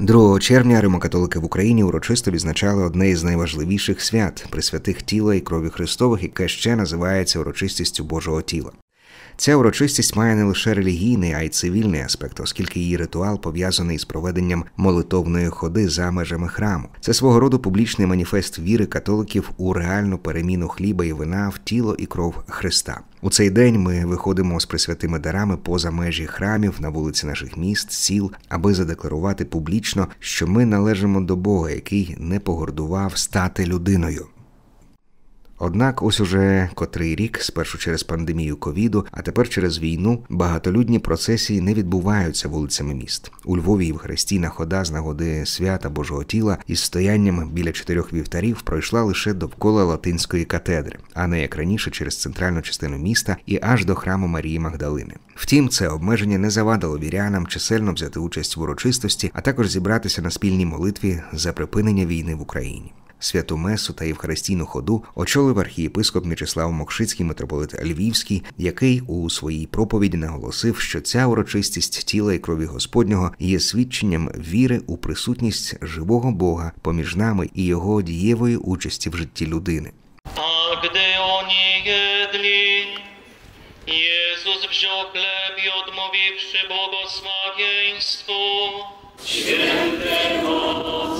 2 червня римокатолики в Україні урочисто відзначали одне із найважливіших свят – присвятих тіла і крові Христових, яке ще називається урочистістю Божого тіла. Ця урочистість має не лише релігійний, а й цивільний аспект, оскільки її ритуал пов'язаний з проведенням молитовної ходи за межами храму. Це свого роду публічний маніфест віри католиків у реальну переміну хліба і вина в тіло і кров Христа. У цей день ми виходимо з присвятими дарами поза межі храмів, на вулиці наших міст, сіл, аби задекларувати публічно, що ми належимо до Бога, який не погордував стати людиною. Однак ось уже котрий рік, спершу через пандемію ковіду, а тепер через війну, багатолюдні процесії не відбуваються вулицями міст. У Львові євхаристійна хода з нагоди свята Божого тіла із стоянням біля 4 вівтарів пройшла лише довкола Латинської катедри, а не як раніше через центральну частину міста і аж до храму Марії Магдалини. Втім, це обмеження не завадило вірянам чисельно взяти участь в урочистості, а також зібратися на спільній молитві за припинення війни в Україні. Святу месу та євхаристійну ходу очолив архієпископ Мячеслав Мокшицький, митрополит Львівський, який у своїй проповіді наголосив, що ця урочистість тіла і крові Господнього є свідченням віри у присутність живого Бога поміж нами і його дієвої участі в житті людини. A gdy oni jedli, Jezus wziął chleb i odmówiwszy błogosławieństwu, świętemu